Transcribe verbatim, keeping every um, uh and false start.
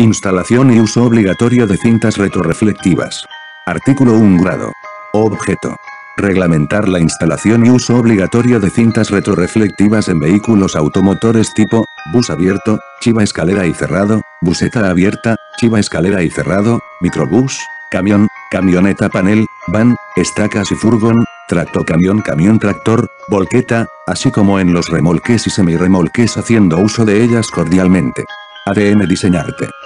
Instalación y uso obligatorio de cintas retroreflectivas. Artículo uno grado. Objeto. Reglamentar la instalación y uso obligatorio de cintas retroreflectivas en vehículos automotores tipo, bus abierto, chiva escalera y cerrado, buseta abierta, chiva escalera y cerrado, microbús, camión, camioneta panel, van, estacas y furgón, tractocamión camión tractor, volqueta, así como en los remolques y semirremolques haciendo uso de ellas cordialmente. A D M Diseñarte.